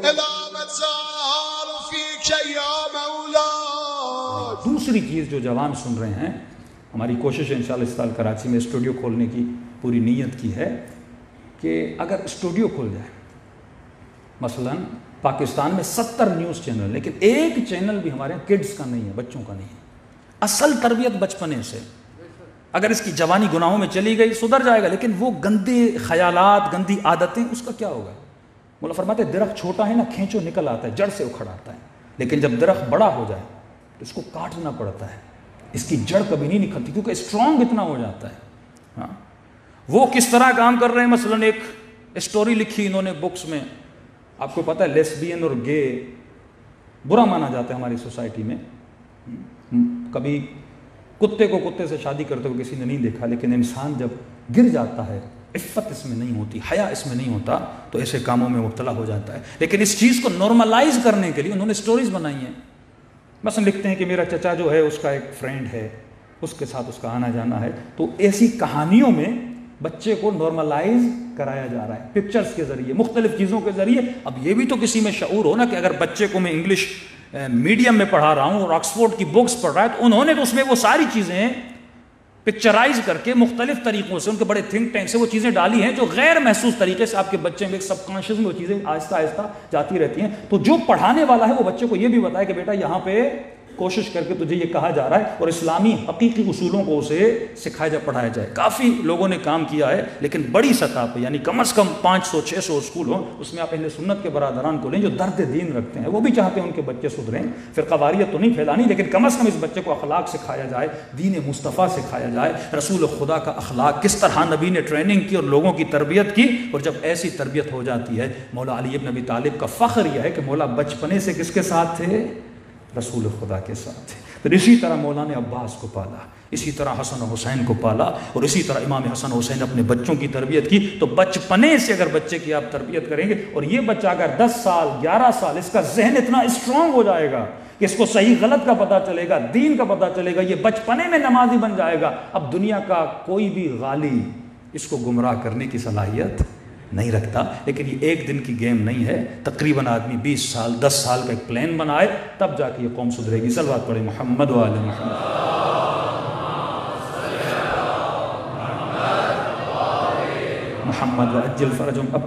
دوسری چیز جو جوان سن رہے ہیں، ہماری کوشش ہے انشاءاللہ اس سال کراچی میں اسٹوڈیو کھولنے کی پوری نیت کی ہے کہ اگر اسٹوڈیو کھول جائے، مثلا پاکستان میں 70 نیوز چینل، لیکن ایک چینل بھی ہمارے یہاں کڈز کا نہیں ہے، بچوں کا نہیں ہے، اصل تربیت بچپنے سے، اگر اس کی جوانی گناہوں میں چلی گئی سدھر جائے گا، لیکن وہ گندے خیالات، گندی عادتیں، اس کا کیا ہوگا؟ مولا فرماتے ہیں درخت چھوٹا ہے نا، کھینچو نکل آتا ہے، جڑ سے اکھڑ آتا ہے، لیکن جب درخت بڑا ہو جائے تو اس کو کاٹنا پڑتا ہے، اس کی جڑ کبھی نہیں نکلتی کیونکہ اسٹرانگ اتنا ہو جاتا ہے۔ ہاں، وہ کس طرح کام کر رہے ہیں؟ مثلا ایک اسٹوری لکھی انہوں نے بکس میں، آپ کو پتہ ہے لیسبین اور گے برا مانا جاتا ہے ہماری سوسائٹی میں، کبھی کتے کو کتے سے شادی کرتے ہوئے کسی نے نہیں دیکھا، لیکن انسان جب گر جاتا ہے، عفت اس میں نہیں ہوتی، حیا اس میں نہیں ہوتا، تو ایسے کاموں میں مبتلا ہو جاتا ہے۔ لیکن اس چیز کو نارملائز کرنے کے لیے انہوں نے سٹوریز بنائی ہیں، مثلا لکھتے ہیں کہ میرا چچا جو ہے اس کا ایک فرینڈ ہے، اس کے ساتھ اس کا آنا جانا ہے، تو ایسی کہانیوں میں بچے کو نارملائز کرایا جا رہا ہے، پکچرز کے ذریعے، مختلف چیزوں کے ذریعے۔ اب یہ بھی تو کسی میں شعور ہو نا کہ اگر بچے کو میں انگلش میڈیم میں پڑھا رہا ہوں اور آکسفورڈ کی بکس پڑھ رہا ہے، تو انہوں نے تو اس میں وہ ساری چیزیں پکچرائز کر کے مختلف طریقوں سے، ان کے بڑے تھنک ٹینک سے وہ چیزیں ڈالی ہیں جو غیر محسوس طریقے سے آپ کے بچے میں ایک سب کانشیس میں وہ چیزیں آہستہ آہستہ جاتی رہتی ہیں۔ تو جو پڑھانے والا ہے وہ بچے کو یہ بھی بتائے کہ بیٹا یہاں پہ کوشش کر کے تجھے یہ کہا جا رہا ہے، اور اسلامی حقیقی اصولوں کو اسے سکھایا جائے، پڑھایا جائے۔ کافی لوگوں نے کام کیا ہے، لیکن بڑی سطح پہ، یعنی کم از کم 500-600 اسکول ہوں، اس میں آپ اہل سنت کے برادران کو لیں جو درد دین رکھتے ہیں، وہ بھی چاہتے ہیں ان کے بچے سدھریں، فرقہ واریت تو نہیں پھیلانی، لیکن کم از کم اس بچے کو اخلاق سکھایا جائے، دین مصطفیٰ سکھایا جائے، رسول خدا کا اخلاق کس طرح نبی نے ٹریننگ کی اور لوگوں کی تربیت کی۔ اور جب ایسی تربیت ہو جاتی ہے، مولا علی ابن ابی طالب کا فخر یہ ہے کہ مولا بچپنے سے کس کے ساتھ تھے؟ رسول خدا کے ساتھ تھے۔ پھر اسی طرح مولانا عباس کو پالا، اسی طرح حسن و حسین کو پالا، اور اسی طرح امام حسن و حسین اپنے بچوں کی تربیت کی۔ تو بچپنے سے اگر بچے کی آپ تربیت کریں گے، اور یہ بچہ اگر 10 سال 11 سال اس کا ذہن اتنا اسٹرانگ ہو جائے گا کہ اس کو صحیح غلط کا پتہ چلے گا، دین کا پتہ چلے گا، یہ بچپنے میں نمازی بن جائے گا، اب دنیا کا کوئی بھی غالی اس کو گمراہ کرنے کی صلاحیت نہیں رکھتا۔ لیکن یہ ایک دن کی گیم نہیں ہے، تقریباً آدمی 20 سال 10 سال کا ایک پلان بنائے، تب جا کے یہ قوم سدھرے گی۔ صلوات پڑھیں محمد و آل محمد۔ محمد وعجل فرجهم۔